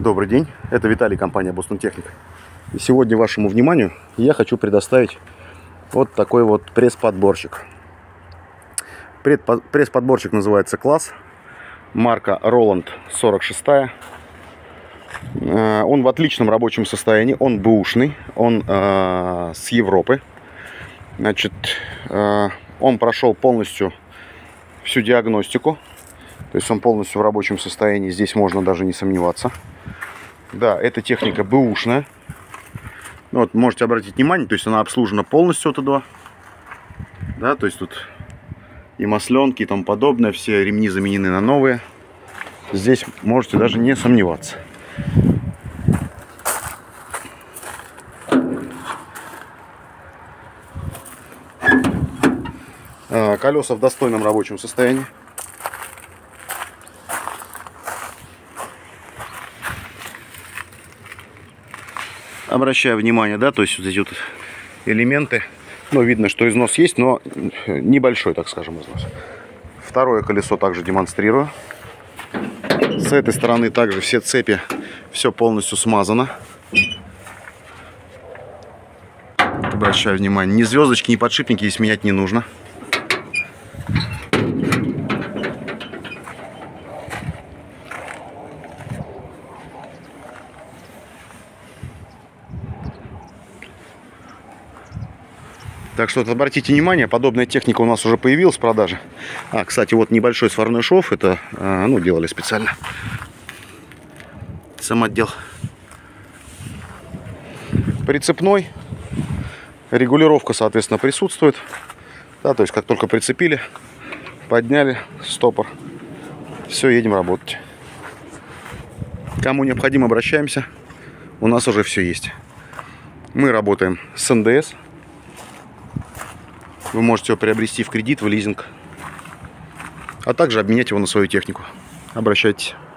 Добрый день, это Виталий, компания Boston Technic. И сегодня вашему вниманию я хочу предоставить вот такой вот пресс-подборщик. Пресс-подборщик называется «Класс», марка Roland 46. Он в отличном рабочем состоянии, он бэушный, он с Европы. Значит, он прошел полностью всю диагностику, то есть он полностью в рабочем состоянии, здесь можно даже не сомневаться. Да, эта техника бэушная. Вот, можете обратить внимание, то есть она обслужена полностью от и до. Да, то есть тут и масленки и тому подобное, все ремни заменены на новые. Здесь можете даже не сомневаться. Колеса в достойном рабочем состоянии. Обращаю внимание, да, то есть вот эти вот элементы, ну, видно, что износ есть, но небольшой, так скажем, износ. Второе колесо также демонстрирую. С этой стороны также все цепи, все полностью смазано. Обращаю внимание, ни звездочки, ни подшипники здесь менять не нужно. Так что обратите внимание, подобная техника у нас уже появилась в продаже. Кстати, вот небольшой сварной шов, это, ну, делали специально. Самодел. Прицепной. Регулировка, соответственно, присутствует. Да, то есть, как только прицепили, подняли стопор. Все, едем работать. Кому необходимо, обращаемся. У нас уже все есть. Мы работаем с НДС. Вы можете его приобрести в кредит, в лизинг, а также обменять его на свою технику. Обращайтесь.